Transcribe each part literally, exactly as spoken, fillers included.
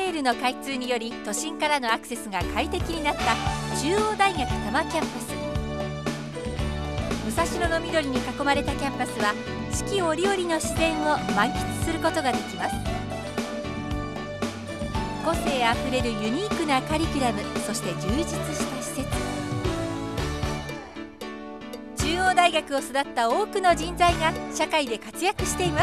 ールの開通により都心からのアクセスが快適になった中央大学多摩キャンパス。武蔵野の緑に囲まれたキャンパスは四季折々の自然を満喫することができます。個性あふれるユニークなカリキュラム、そして充実した施設。中央大学を育った多くの人材が社会で活躍しています。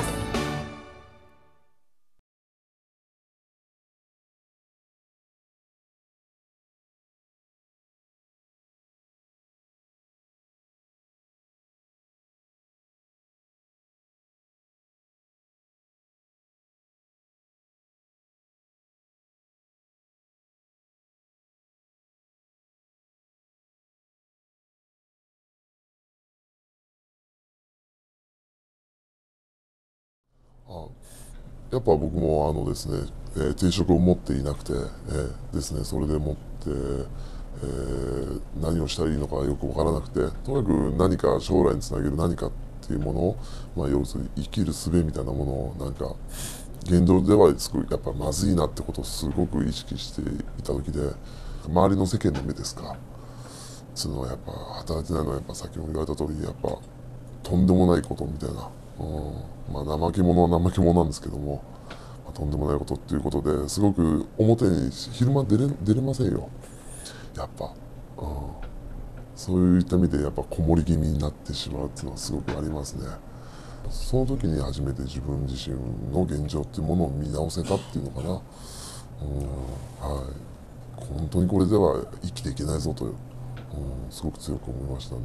あやっぱ僕もあのですね、えー、定職を持っていなくて、えー、ですね、それでもって、えー、何をしたらいいのかよく分からなくて、とにかく何か将来につなげる何かっていうものを、まあ、要するに生きる術みたいなものをなんか現状ではすごいやっぱまずいなってことをすごく意識していた時で、周りの世間の目ですか、そのやっぱ働いてないのはやっぱ先ほど言われた通りやっぱとんでもないことみたいな。うん、まあ怠け者は怠け者なんですけども、まあ、とんでもないことっていうことですごく表に昼間出れ出れませんよやっぱ、うん、そういった意味でやっぱこもり気味になってしまうっていうのはすごくありますね。その時に初めて自分自身の現状っていうものを見直せたっていうのかな、うん、はい、本当にこれでは生きていけないぞと、うん、すごく強く思いましたね。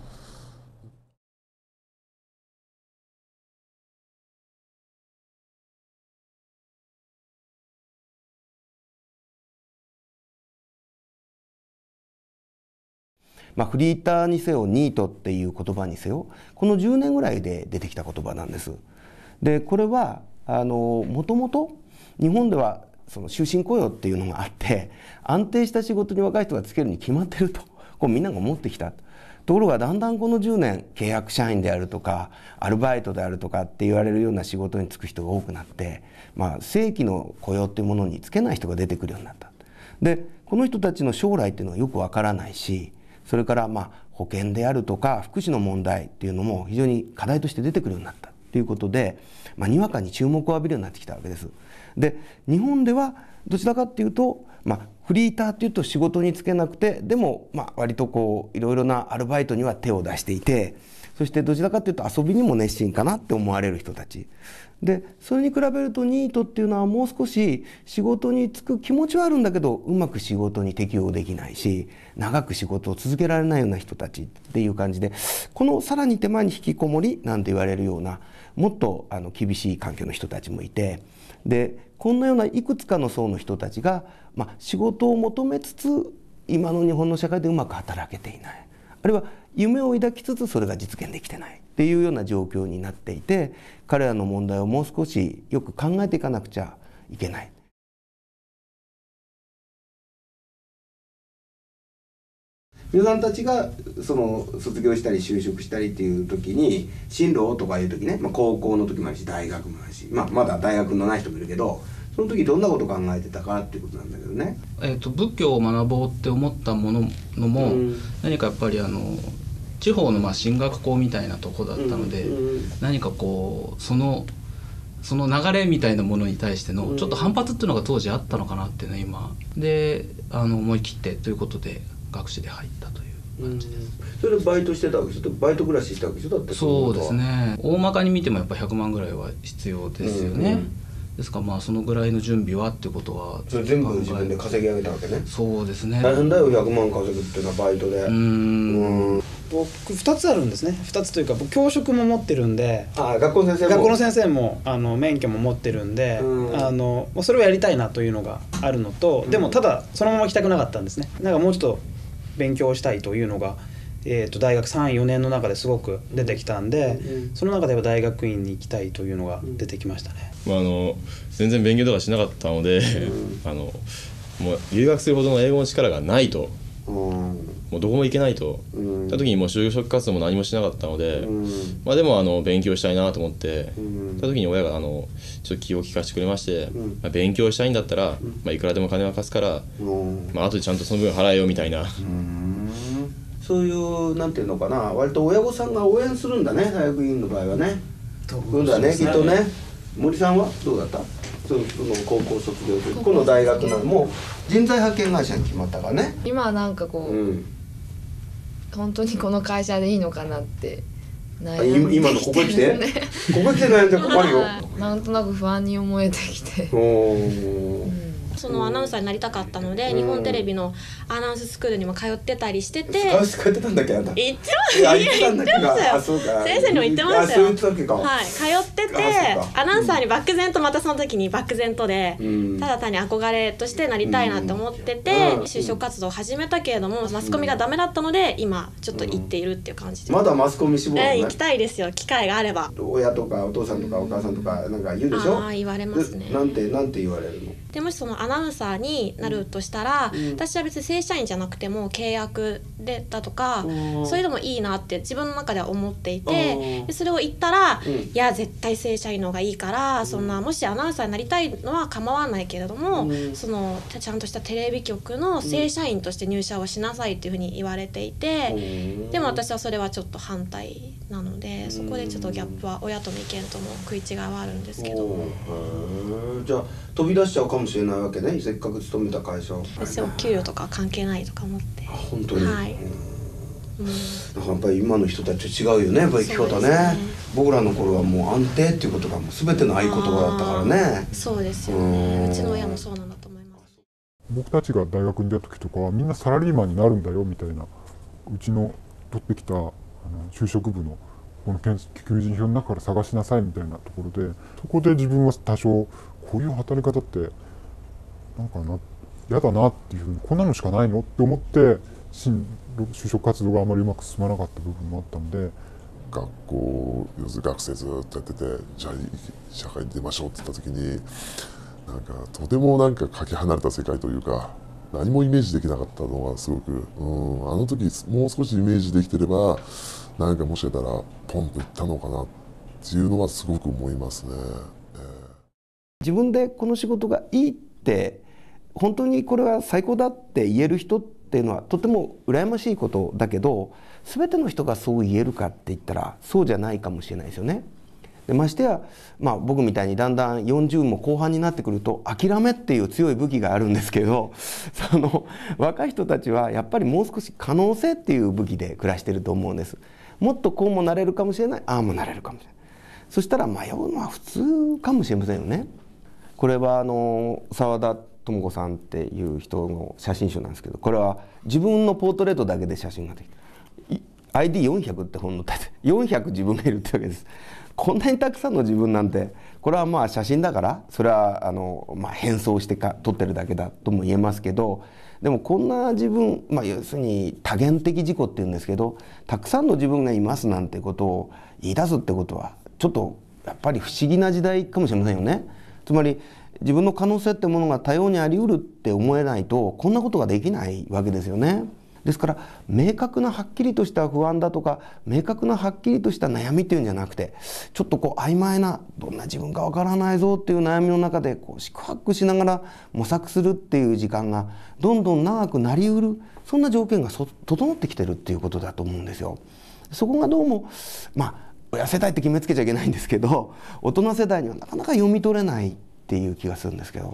まあ、フリーターにせよニートっていう言葉にせよ、このじゅうねんぐらいで出てきた言葉なんです。でこれはあのもともと日本ではその終身雇用っていうのがあって、安定した仕事に若い人がつけるに決まってるとこうみんなが思ってきた。ところがだんだんこのじゅうねん、契約社員であるとかアルバイトであるとかって言われるような仕事に就く人が多くなって、まあ、正規の雇用っていうものに就けない人が出てくるようになった。でこの人たちの将来っていうのはよくわからないし、それからまあ保険であるとか福祉の問題っていうのも非常に課題として出てくるようになったということで、まあ、にわかに注目を浴びるようになってきたわけです。で日本ではどちらかっていうと、まあ、フリーターっていうと仕事に就けなくて、でもまあ割とこういろいろなアルバイトには手を出していて、そしてどちらかというと遊びにも熱心かなって思われる人たちで、それに比べるとニートっていうのはもう少し仕事に就く気持ちはあるんだけど、うまく仕事に適応できないし、長く仕事を続けられないような人たちっていう感じで、このさらに手前に引きこもりなんて言われるようなもっとあの厳しい環境の人たちもいて、でこんなようないくつかの層の人たちが、まあ、仕事を求めつつ今の日本の社会でうまく働けていない、あるいは夢を抱きつつそれが実現できてないっていうような状況になっていて、彼らの問題をもう少しよく考えていかなくちゃいけない。皆さんたちがその卒業したり就職したりっていう時に進路とかいう時ね、まあ、高校の時もあるし大学もあるし、まあ、まだ大学のない人もいるけど、その時どんなことを考えてたかっていうことなんだけどね。 えーと、仏教を学ぼうって思ったもののも、うん、何かやっぱりあの地方のまあ進学校みたいなとこだったので、うんうん、何かこうそのその流れみたいなものに対してのちょっと反発っていうのが当時あったのかなっていうのは今であの思い切ってということで学士で入ったという感じです。 うん、それでバイトしてたわけでしょ。バイト暮らししたわけでしょ。だってそうですね。大まかに見てもやっぱひゃくまんぐらいは必要ですよね。うんうん、ですからまあそのぐらいの準備はってことはそれ全部自分で稼ぎ上げたわけね。 そうですね。 大変だよひゃくまん稼ぐっていうのはバイトで。うーん。 僕ふたつあるんですね。ふたつというか僕教職も持ってるんで、 あ学校の先生も学校の先生もあの免許も持ってるんで、んあのそれをやりたいなというのがあるのと、でもただそのまま行きたくなかったんですね。なんかもうちょっと勉強したいというのが、えー、と大学さん、よねんの中ですごく出てきたんで、うん、その中では大学院に行きたいというのが出てきましたね。 まあ、あの全然勉強とかしなかったので、うん、あのもう留学するほどの英語の力がないともうどこも行けないと、うん、た時にもう就職活動も何もしなかったので、うん、まあでもあの勉強したいなと思って、うん、た時に親があのちょっと気を利かせてくれまして、うん、まあ、勉強したいんだったら、うん、まあ、いくらでも金は貸すから、うん、まあ後でちゃんとその分払えよみたいな、うん、 そういうなんていうのかな、割と親御さんが応援するんだね、大学院の場合はね。そうだね、きっとね。森さんはどうだった？その高校卒業するこの大学なのもう人材派遣会社に決まったからね。 今はなんかこう、うん、本当にこの会社でいいのかなって悩んできてる、ね、今のここに来てここに来て悩んで困るよ。なんとなく不安に思えてきて。おー、うん、 そのアナウンサーになりたかったので、うん、日本テレビのアナウンススクールにも通ってたりしてて。 あ、通ってたんだっけ、あんた。 行ってますよ。行ってますよ。あ、そうか。先生にも言ってますよ。 あ、そういう時か。 はい、通ってて、アナウンサーに漠然とまたその時に漠然とで、うん、ただ単に憧れとしてなりたいなって思ってて、うん、就職活動を始めたけれども、マスコミがダメだったので今ちょっと行っているっていう感じで。 まだマスコミ志望なのね。 えー、行きたいですよ、機会があれば。 親とかお父さんとかお母さんとかなんか言うでしょ。 ああ、言われますね。 なんてなんて言われるの。 でもしそのアナウンサーになるとしたら、うん、私は別に正社員じゃなくても契約でだとか、うん、そういうのもいいなって自分の中では思っていて、でそれを言ったら、うん、いや絶対正社員の方がいいから、うん、そんなもしアナウンサーになりたいのは構わないけれども、うん、そのちゃんとしたテレビ局の正社員として入社をしなさいっていうふうに言われていて、うん、でも私はそれはちょっと反対なので、うん、そこでちょっとギャップは親との意見とも食い違いはあるんですけど。 へ、じゃあ飛び出しちゃうかもしれないわけね、せっかく勤めた会社。 別に給料とか関係ないとか思って。 あ、本当に。はい。 うん、 なんかやっぱり今の人たちと違うよね、やっぱり生き方ね。ね、僕らの頃はもう安定っていうことがもう全ての合言葉だったからね。 そうですよね。うちの親もそうなんだと思います。 僕たちが大学に出た時とかはみんなサラリーマンになるんだよみたいな、うちの取ってきたあの就職部のこの求人票の中から探しなさいみたいなところで、そこで自分は多少こういう働き方ってなんかな嫌だなっていうふうに、こんなのしかないのって思って就職活動があまりうまく進まなかった部分もあったので、 学校要するに学生ずっとやってて、じゃあ社会に出ましょうって言った時に、なんかとてもなんかかけ離れた世界というか、何もイメージできなかったのがすごく、うん、あの時もう少しイメージできてれば、なんかもしかしたらポンといったのかなっていうのはすごく思いますね。えー、 自分でこの仕事がいいって本当にこれは最高だって言える人っていうのはとても羨ましいことだけど、全ての人がそう言えるかって言ったらそうじゃないかもしれないですよね。でましてや、まあ、僕みたいにだんだんよんじゅうも後半になってくると諦めっていう強い武器があるんですけど、その若い人たちはやっぱりもう少し可能性っていう武器で暮らしてると思うんです。もっとこうもなれるかもしれない、ああもなれるかもしれない。そしたら迷うのは普通かもしれませんよね。これはあの澤田智子さんっていう人の写真集なんですけど、これは自分のポートレートだけで写真ができた アイディーよんひゃく って本のタイトル、よんひゃく自分がいるってわけです。こんなにたくさんの自分なんて、これはまあ写真だからそれはあの、まあ、変装してか撮ってるだけだとも言えますけど、でもこんな自分、まあ、要するに多元的自己っていうんですけど、たくさんの自分がいますなんてことを言い出すってことはちょっとやっぱり不思議な時代かもしれませんよね。つまり自分の可能性ってものが多様にあり得るって思えないとこんなことができないわけですよね。ですから明確なはっきりとした不安だとか明確なはっきりとした悩みっていうんじゃなくて、ちょっとこう曖昧などんな自分かわからないぞっていう悩みの中でこう四苦八苦しながら模索するっていう時間がどんどん長くなりうる、そんな条件がそ整ってきてるっていうことだと思うんですよ。そこがどうもまあ親世代って決めつけちゃいけないんですけど、大人世代にはなかなか読み取れないっていう気がするんですけど。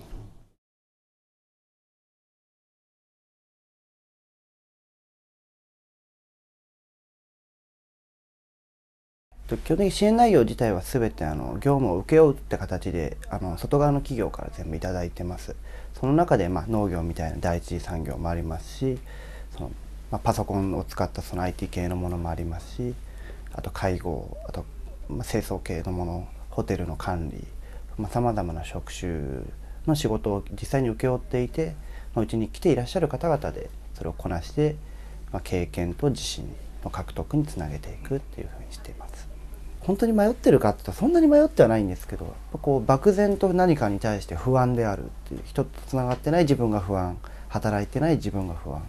基本的に支援内容自体は全てあの業務を請け負うって形であの外側の企業から全部いただいてます。その中で、まあ、農業みたいな第一次産業もありますし、その、まあ、パソコンを使ったその アイティー 系のものもありますし、あと介護、あと、まあ、清掃系のもの、ホテルの管理、さまざ、まな職種の仕事を実際に請け負っていて、まあ、うちに来ていらっしゃる方々でそれをこなして、まあ、経験と自信の獲得につなげていくっていうふうにしています。本当に迷ってるかって言ったらそんなに迷ってはないんですけど、こう漠然と何かに対して不安であるっていう、人とつながってない自分が不安、働いてない自分が不安、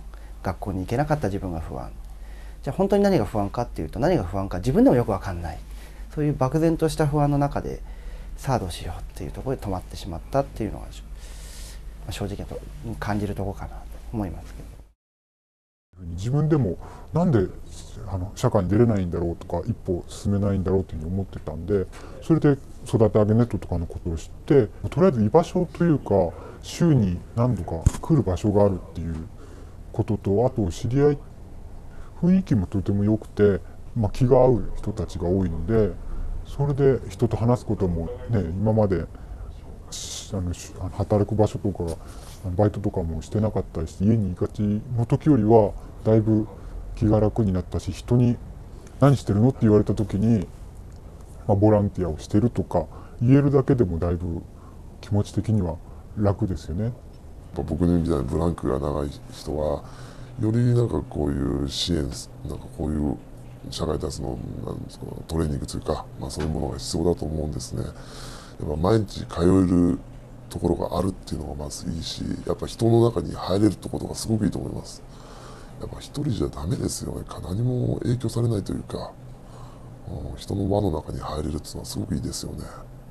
学校に行けなかった自分が不安、じゃあ本当に何が不安かっていうと、何が不安か自分でもよく分かんない、そういう漠然とした不安の中でさあどうしようっていうところで止まってしまったっていうのが正直と感じるところかなと思いますけど。 自分でもなんであの社会に出れないんだろうとか一歩進めないんだろうというふうに思ってたんで、それで育て上げネットとかのことを知って、とりあえず居場所というか週に何度か来る場所があるっていうことと、あと知り合い雰囲気もとても良くて、まあ、気が合う人たちが多いので、それで人と話すこともね、今まであの働く場所とかバイトとかもしてなかったりして、家に行きがちの時よりはだいぶ気が楽になったし、人に何してるのって言われた時に、まあ、ボランティアをしてるとか言えるだけでもだいぶ気持ち的には楽ですよね。 僕みたいにブランクが長い人はよりなんかこういう支援、なんかこういう社会脱のトレーニングというか、まあ、そういうものが必要だと思うんですね。やっぱ毎日通えるところがあるっていうのがまずいいし、やっぱ人の中に入れるってことがすごくいいと思います。やっぱ一人じゃダメですよね。何も影響されないというか、うん、人の輪の中に入れるっていうのはすごくいいですよね。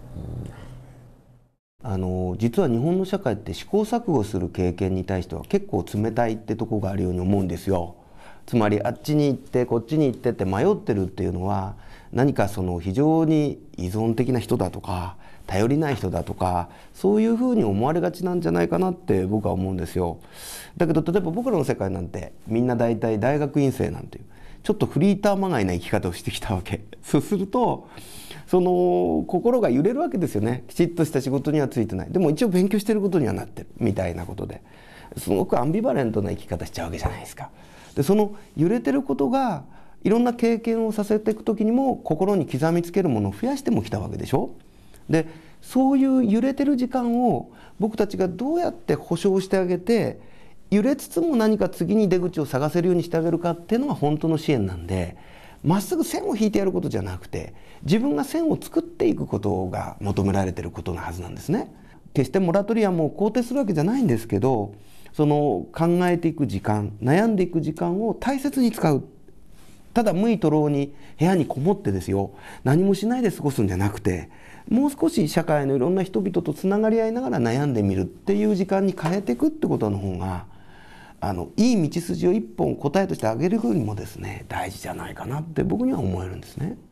うん、あの実は日本の社会って試行錯誤する経験に対しては結構冷たいってとこがあるように思うんですよ。つまりあっちに行ってこっちに行ってって迷ってるっていうのは、何かその非常に依存的な人だとか頼りない人だとか、そういうふうに思われがちなんじゃないかなって僕は思うんですよ。だけど例えば僕らの世界なんてみんな大体大学院生なんていうちょっとフリーターまがいな生き方をしてきたわけ。そうするとその心が揺れるわけですよね。きちっとした仕事にはついてない、でも一応勉強してることにはなってるみたいなことで、すごくアンビバレントな生き方しちゃうわけじゃないですか。でその揺れてることがいろんな経験をさせていく時にも心に刻みつけるものを増やしてもきたわけでしょ。でそういう揺れてる時間を僕たちがどうやって保証してあげて、揺れつつも何か次に出口を探せるようにしてあげるかっていうのが本当の支援なんで、まっすぐ線を引いてやることじゃなくて、自分が線を作っていくことが求められていることのはずなんですね。決してモラトリアムを肯定するわけじゃないんですけど、その考えていく時間、悩んでいく時間を大切に使う。ただ無為と労に部屋にこもってですよ、何もしないで過ごすんじゃなくて、もう少し社会のいろんな人々とつながり合いながら悩んでみるっていう時間に変えていくってことの方が、あのいい道筋を一本答えとしてあげるよりもですね、大事じゃないかなって僕には思えるんですね。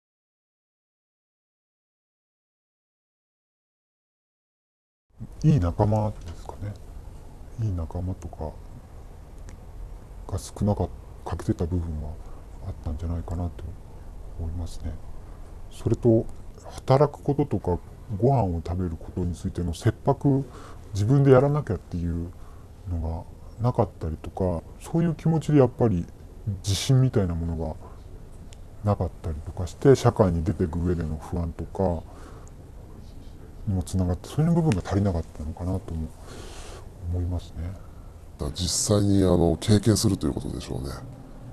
いい仲間ですかね。いい仲間とかが少なかった欠けてた部分はあったんじゃないかなと思いますね。それと働くこととかご飯を食べることについての切迫、自分でやらなきゃっていうのがなかったりとか、そういう気持ちでやっぱり自信みたいなものがなかったりとかして、社会に出ていく上での不安とかにもつながって、そういう部分が足りなかったのかなとも思いますね。 実際にあの経験するということでしょうね。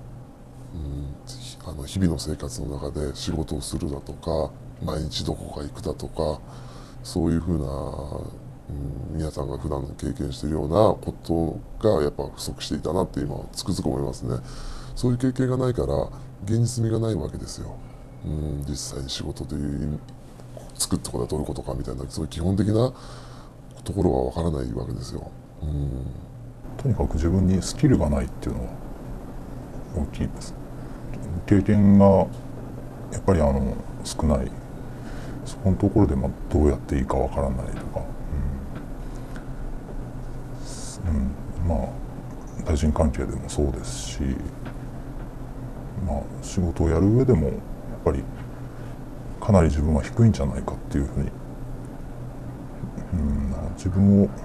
うん、あの日々の生活の中で仕事をするだとか、毎日どこか行くだとか、そういうふうな、うん、皆さんが普段経験しているようなことがやっぱ不足していたなって今つくづく思いますね。そういう経験がないから現実味がないわけですよ。うん、実際に仕事という作ったことはどういうことかみたいな、そういう基本的なところがわからないわけですよ。うん、 とにかく自分にスキルがないっていうのは大きいです。経験がやっぱりあの少ない、そこのところでもどうやっていいかわからないとか、うんうん、まあ対人関係でもそうですし、まあ仕事をやる上でもやっぱりかなり自分は低いんじゃないかっていうふうに、うん、自分を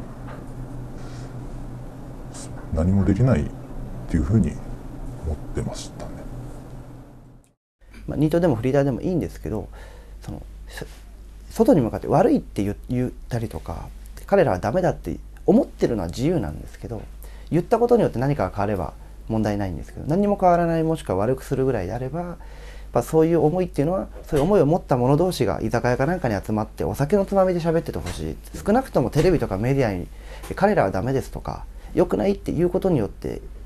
何もできないっていうふうに思ってましたね。 まあ、ニートでもフリーターでもいいんですけど、その外に向かって悪いって言、言ったりとか、彼らはダメだって思ってるのは自由なんですけど、言ったことによって何かが変われば問題ないんですけど、何にも変わらない、もしくは悪くするぐらいであれば、やっぱそういう思いっていうのは、そういう思いを持った者同士が居酒屋かなんかに集まってお酒のつまみで喋っててほしい。少なくともテレビとかメディアに彼らはダメですとか良くないっていうことによって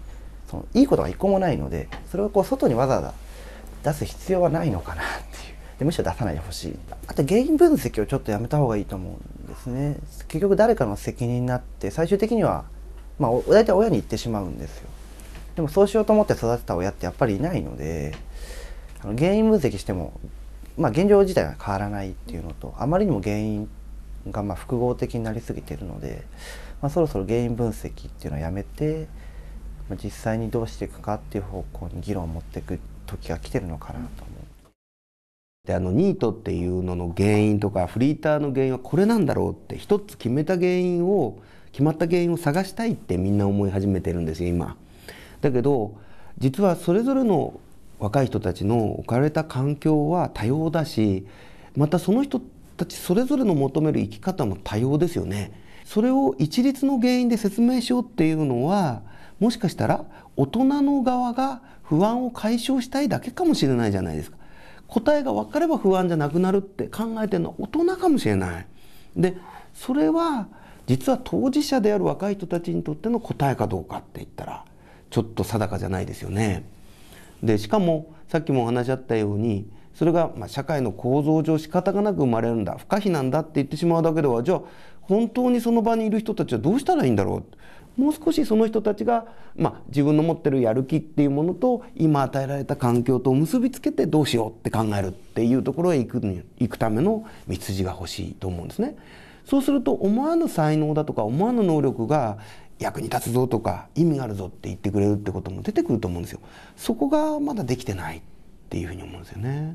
そのいいことが一個もないので、それをこう外にわざわざ出す必要はないのかなっていう。でむしろ出さないでほしい。あと原因分析をちょっとやめた方がいいと思うんですね。結局誰かの責任になって最終的には、まあ、大体親に言ってしまうんですよ。でもそうしようと思って育てた親ってやっぱりいないので、あの原因分析しても、まあ、現状自体は変わらないっていうのと、あまりにも原因がまあ複合的になりすぎているので、まあ、そろそろ原因分析っていうのをやめて、まあ、実際にどうしていくかっていう方向に議論を持っていく時が来てるのかなと思う。 であのニートっていうのの原因とかフリーターの原因はこれなんだろうって一つ決めた原因を決まった原因を探したいってみんな思い始めてるんですよ今。だけど実はそれぞれの若い人たちの置かれた環境は多様だし、またその人たちそれぞれの求める生き方も多様ですよね。それを一律の原因で説明しようっていうのはもしかしたら大人の側が不安を解消したいだけかもしれないじゃないですか。答えが分かれば不安じゃなくなるって考えてるのは大人かもしれない。でそれは実は当事者である若い人たちにとっての答えかどうかって言ったらちょっと定かじゃないですよね。でしかもさっきもお話あったようにそれがまあ社会の構造上仕方がなく生まれるんだ、不可避なんだって言ってしまうだけでは、じゃあ本当にその場にいる人たちはどうしたらいいんだろう。もう少しその人たちが、まあ、自分の持ってるやる気っていうものと今与えられた環境と結びつけてどうしようって考えるっていうところへ行くに行くための道筋が欲しいと思うんですね。そうすると思わぬ才能だとか思わぬ能力が役に立つぞとか意味があるぞって言ってくれるってことも出てくると思うんですよ。そこがまだできてないっていうふうに思うんですよね。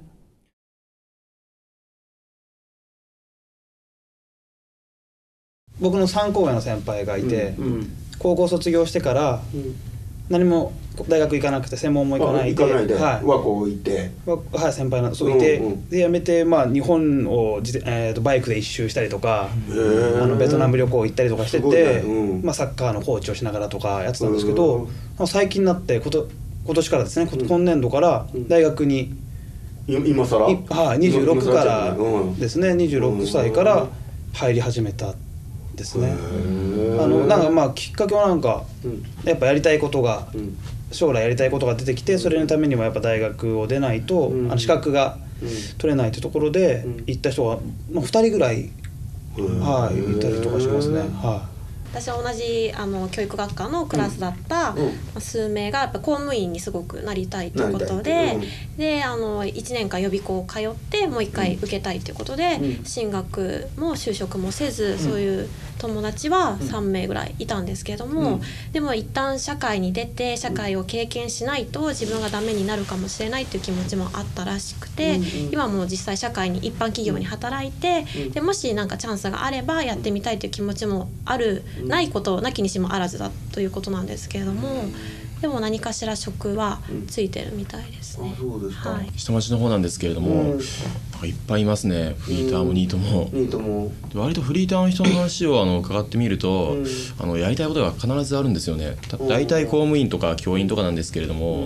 僕のさんこう上の先輩がいて、うんうん、高校卒業してから何も大学行かなくて専門も行かないで、 行かないで、 はい、 和光行って、 はい、先輩のそういて、うんうん、で辞めて、まあ、日本を自、えー、とバイクで一周したりとか、あのベトナム旅行行ったりとかしてて、ねうんまあ、サッカーのコーチをしながらとかやってたんですけど、うん、最近になってこと今年からですね、うん、今年度から大学に、 うん、今更はい、にじゅうろくからですね、にじゅうろくさいから入り始めたですね。あのなんかまあきっかけはなんか、うん、やっぱやりたいことが、うん、将来やりたいことが出てきて、それのためにはやっぱ大学を出ないと、うん、あの資格が取れないというところで行った人が、まあ、ふたりぐらい、はい、いたりとかしますね。はい、 私は同じあの教育学科のクラスだった、うんうん、数名がやっぱ公務員にすごくなりたいということで、うん、であのいちねんかん予備校通ってもういっかい受けたいということで、うん、進学も就職もせず、うん、そういう友達はさんめいぐらいいたんですけれども、うん、でも一旦社会に出て社会を経験しないと自分がダメになるかもしれないという気持ちもあったらしくて、うんうん、今も実際社会に一般企業に働いて、うん、でもしなんかチャンスがあればやってみたいという気持ちもある、うん、ないことなきにしもあらずだということなんですけれども、でも何かしら職はついてるみたいですね。 そうですか。 はい、 下町の方なんですけれども、うん、いっぱいいますね。フリーターもニートも、 ニートも割とフリーターの人の話をあの伺ってみると、うん、あのやりたいことが必ずあるんですよね。大体公務員とか教員とかなんですけれども、うん、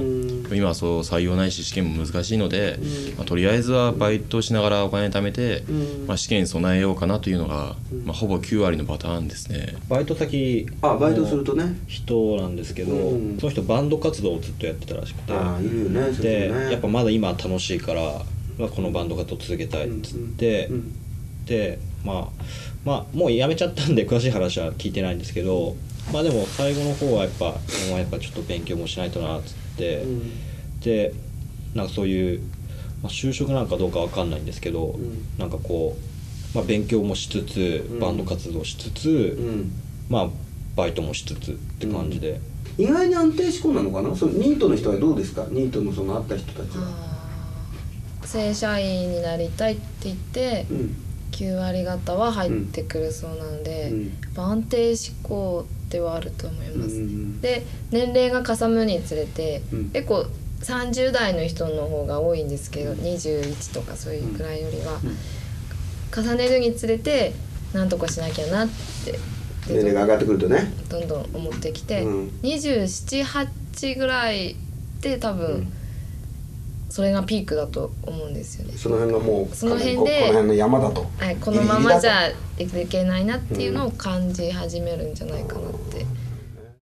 今はそう採用ないし試験も難しいので、うんまあ、とりあえずはバイトしながらお金貯めて、うんまあ、試験に備えようかなというのが、まあ、ほぼきゅうわりのパターンですね。 バイト先あバイトするとね人なんですけど、うん、その人バンド活動をずっとやってたらしくて、 あいるよね、 でねやっぱまだ今楽しいからこのバンド活動を続けたいっつって、うんうん、でまあまあもうやめちゃったんで詳しい話は聞いてないんですけど、まあでも最後の方はやっぱお前やっぱちょっと勉強もしないとなっつって、うん、でなんかそういう、まあ、就職なんかどうかわかんないんですけど、うん、なんかこう、まあ、勉強もしつつバンド活動しつつ、うん、まあバイトもしつつって感じで、 うん、意外に安定志向なのかな。そのニートの人はどうですか。ニートのその会った人たちは正社員になりたいって言って、うん、きゅうわり方は入ってくるそうなので、うん、安定志向ではあると思います、うん、で年齢がかさむにつれて、うん、結構さんじゅうだいの人の方が多いんですけど、にじゅういちとかそういうくらいよりは、うん、重ねるにつれてなんとかしなきゃなって年齢が上がってくるとねどんどん思ってきて、うん、にじゅうなな、はちぐらいで多分、うんそれがピークだと思うんですよね。 その辺がもうその辺でこの辺の山だと、 はい、このままじゃいけないなっていうのを感じ始めるんじゃないかなって、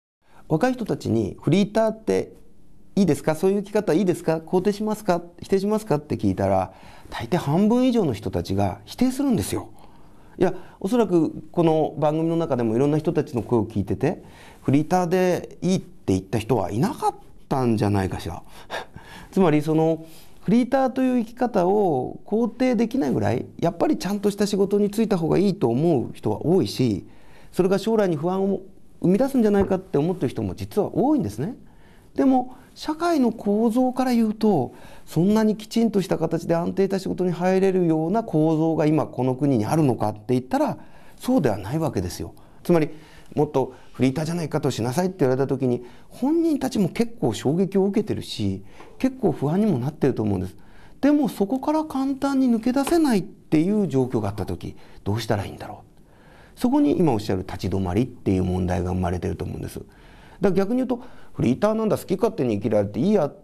若い人たちにフリーターっていいですか、そういう生き方いいですか、肯定しますか、否定しますかって聞いたら、大抵半分以上の人たちが否定するんですよ。いや、おそらくこの番組の中でもいろんな人たちの声を聞いてて、フリーターでいいって言った人はいなかったんじゃないかしらつまりそのフリーターという生き方を肯定できないぐらい、やっぱりちゃんとした仕事に就いた方がいいと思う人は多いし、それが将来に不安を生み出すんじゃないかって思ってる人も実は多いんですね。でも社会の構造から言うと、そんなにきちんとした形で安定した仕事に入れるような構造が今この国にあるのかって言ったら、そうではないわけですよ。つまりもっとフリーターじゃないかとしなさいって言われた時に、本人たちも結構衝撃を受けてるし、結構不安にもなってると思うんです。でもそこから簡単に抜け出せないっていう状況があった時、どうしたらいいんだろう。そこに今おっしゃる立ち止まりっていう問題が生まれてると思うんです。だから逆に言うと、フリーターなんだ、好き勝手に生きられていいやって、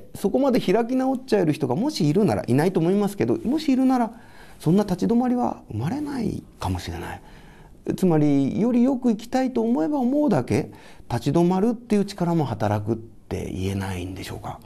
そこまで開き直っちゃえる人がもしいるなら、いないと思いますけど、もしいるならそんな立ち止まりは生まれないかもしれない。つまりよりよく生きたいと思えば思うだけ立ち止まるっていう力も働くって言えないんでしょうか。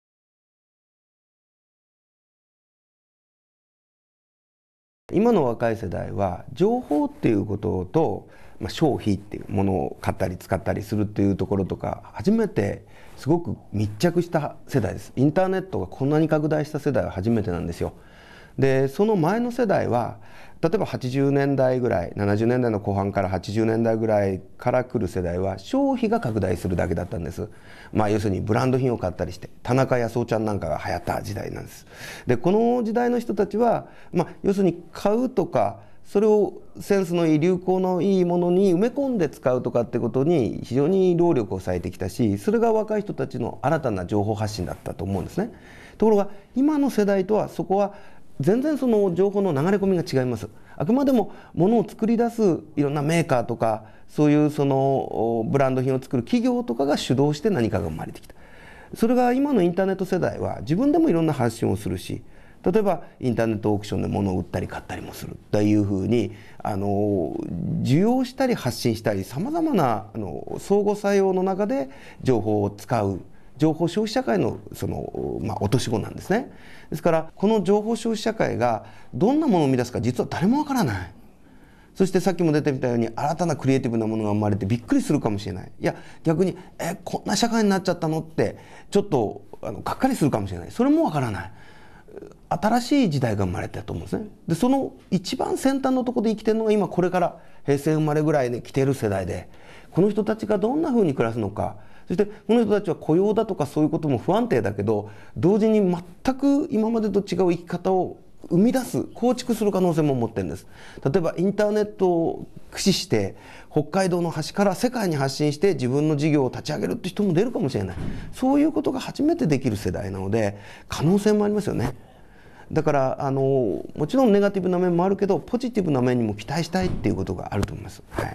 今の若い世代は情報っていうことと、まあ、消費っていうものを買ったり使ったりするっていうところとか、初めてすごく密着した世代です。インターネットがこんなに拡大した世代は初めてなんですよ。でその前の世代は、例えばはちじゅうねんだいぐらい、ななじゅうねんだいの後半からはちじゅうねんだいぐらいから来る世代は消費が拡大するだけだったんです。まあ要するにブランド品を買ったりして、田中康夫ちゃんなんかが流行った時代なんです。でこの時代の人たちは、まあ、要するに買うとか、それをセンスのいい流行のいいものに埋め込んで使うとかってことに非常に労力を割いてきたし、それが若い人たちの新たな情報発信だったと思うんですね。ところが今の世代とはそこは全然その情報の流れ込みが違います。あくまでも物を作り出すいろんなメーカーとか、そういうそのブランド品を作る企業とかが主導して何かが生まれてきた。それが今のインターネット世代は自分でもいろんな発信をするし、例えばインターネットオークションで物を売ったり買ったりもするというふうに、あの需要したり発信したり、さまざまなあの相互作用の中で情報を使う。情報消費社会のその、まあ、落とし子なんですね。ですからこの情報消費社会がどんなものを生み出すか実は誰もわからない。そしてさっきも出てみたように、新たなクリエイティブなものが生まれてびっくりするかもしれない。いや逆にえこんな社会になっちゃったのってちょっとあのがっかりするかもしれない。それもわからない。新しい時代が生まれたと思うんですね。でその一番先端のところで生きてるのが今これから平成生まれぐらいで来ている世代で、この人たちがどんなふうに暮らすのか、そしてこの人たちは雇用だとかそういうことも不安定だけど、同時に全く今までと違う生き方を生み出す、構築する可能性も持ってるんです。例えばインターネットを駆使して北海道の端から世界に発信して自分の事業を立ち上げるって人も出るかもしれない。そういうことが初めてできる世代なので可能性もありますよね。だからあのもちろんネガティブな面もあるけど、ポジティブな面にも期待したいっていうことがあると思います。はい。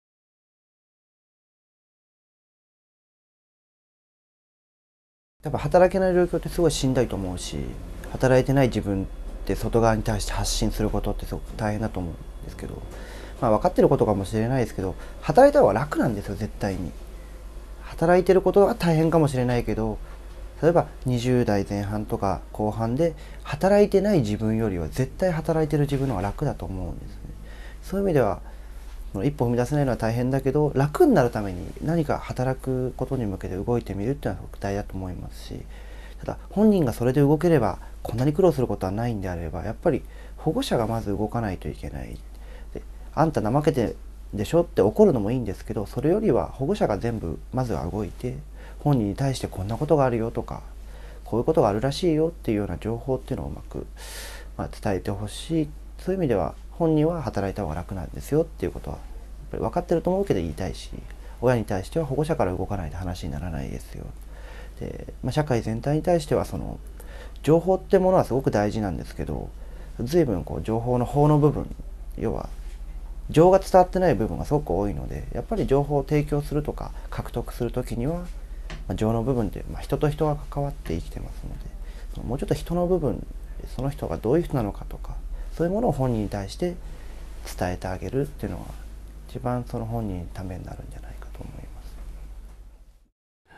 やっぱ働けない状況ってすごいしんどいと思うし、働いてない自分って外側に対して発信することってすごく大変だと思うんですけど、まあ分かってることかもしれないですけど、働いた方が楽なんですよ絶対に。働いてることが大変かもしれないけど、例えばにじゅうだいぜん半とか後半で働いてない自分よりは絶対働いてる自分の方が楽だと思うんですね。そういう意味では一歩踏み出せないのは大変だけど、楽になるために何か働くことに向けて動いてみるっていうのはすごく大事だと思いますし、ただ本人がそれで動ければこんなに苦労することはないんであれば、やっぱり保護者がまず動かないといけない。であんた怠けてでしょって怒るのもいいんですけど、それよりは保護者が全部まずは動いて、本人に対してこんなことがあるよとか、こういうことがあるらしいよっていうような情報っていうのをうまく、まあ、伝えてほしい。そういう意味では本人は働いた方が楽なんですよっていうことはやっぱり分かってると思うけど言いたいし、親に対しては保護者から動かないと話にならないですよ。で、まあ、社会全体に対してはその情報ってものはすごく大事なんですけど、随分こう情報の法の部分、要は情が伝わってない部分がすごく多いので、やっぱり情報を提供するとか獲得するときには、まあ、情の部分って、まあ、人と人が関わって生きてますので、そのもうちょっと人の部分、その人がどういう人なのかとか、そういうものを本人に対して伝えてあげるっていうのは一番その本人のためになるんじゃないかと思います。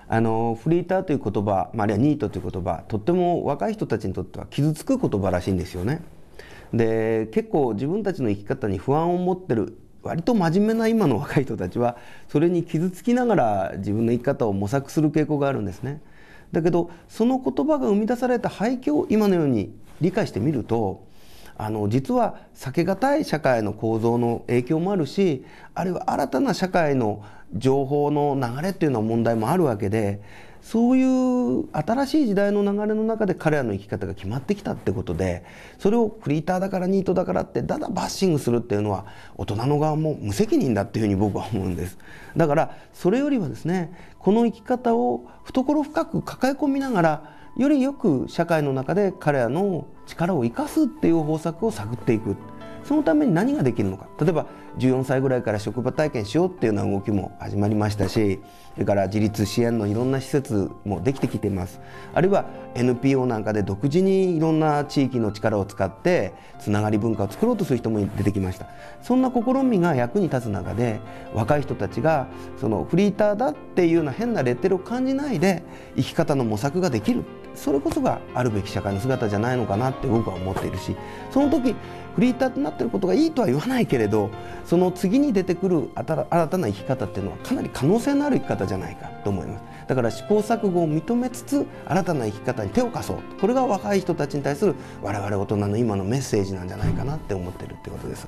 あのフリーターという言葉、あるいはニートという言葉、とっても若い人たちにとっては傷つく言葉らしいんですよね。で結構自分たちの生き方に不安を持ってる割と真面目な今の若い人たちはそれに傷つきながら自分の生き方を模索する傾向があるんですね。だけどその言葉が生み出された背景を今のように理解してみると、あの実は避けがたい社会の構造の影響もあるし、あるいは新たな社会の情報の流れっていうような問題もあるわけで、そういう新しい時代の流れの中で彼らの生き方が決まってきたってことで、それをフリーターだからニートだからってだだバッシングするっていうのは大人の側も無責任だっていうふうに僕は思うんです。だからそれよりはですね、この生き方を懐深く抱え込みながらよりよく社会の中で彼らの力を生かすっていう方策を探っていく。そのために何ができるのか。例えばじゅうよんさいぐらいから職場体験しようっていうような動きも始まりましたし、それから自立支援のいろんな施設もできてきています。あるいは エヌピーオー なんかで独自にいろんな地域の力を使ってつながり文化を作ろうとする人も出てきました。そんな試みが役に立つ中で、若い人たちがそのフリーターだっていうような変なレッテルを感じないで生き方の模索ができる、それこそがあるべき社会の姿じゃないのかなって僕は思っているし、その時フリーターとなっていることがいいとは言わないけれど、その次に出てくる新たな生き方っていうのはかなり可能性のある生き方じゃないかと思います。だから試行錯誤を認めつつ新たな生き方に手を貸そう、これが若い人たちに対する我々大人の今のメッセージなんじゃないかなって思ってるってことです。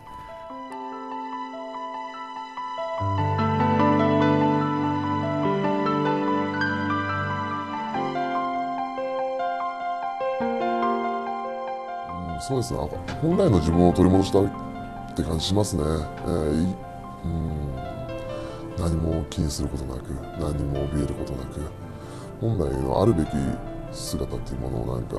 そうですね、本来の自分を取り戻したって感じしますね。えー、うん何も気にすることなく、何も怯えることなく、本来のあるべき姿っていうものをなんか、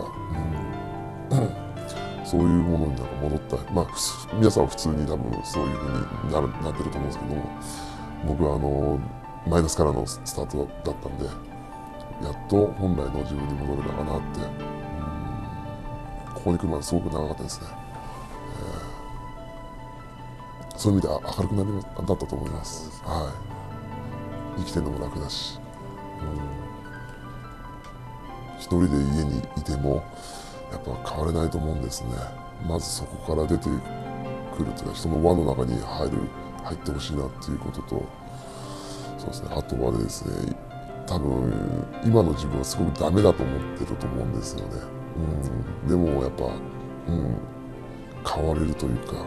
うん、そういうものになんか戻ったい、まあ、皆さんは普通に多分そういうふうになるなってると思うんですけども、僕はあのマイナスからのスタートだったんで、やっと本来の自分に戻れたかなって。ここに来るまですごく長かったですね。えー、そういう意味で明るくなりだったと思います。はい。生きてるのも楽だし、うん、一人で家にいてもやっぱ変われないと思うんですね。まずそこから出てくるというか、人の輪の中に入る入ってほしいなっていうことと、そうですね。あとはですね、多分今の自分はすごくダメだと思ってると思うんですよね。うん、でもやっぱ、うん、変われるというか、うん、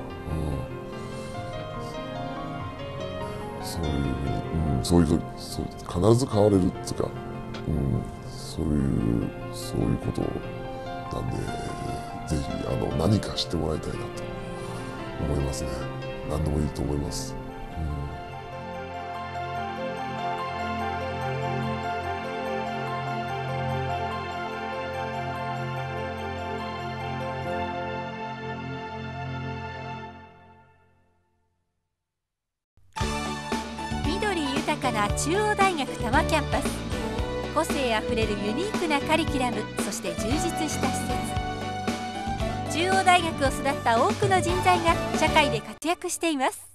そういうふうに、うん、そういうとそう必ず変われるっていうか、うん、そういうそういうことなんで、ぜひあの何かしてもらいたいなと思いますね。何でもいいと思います。 豊かな中央大学多摩キャンパス、個性あふれるユニークなカリキュラム、そして充実した施設。中央大学を育った多くの人材が社会で活躍しています。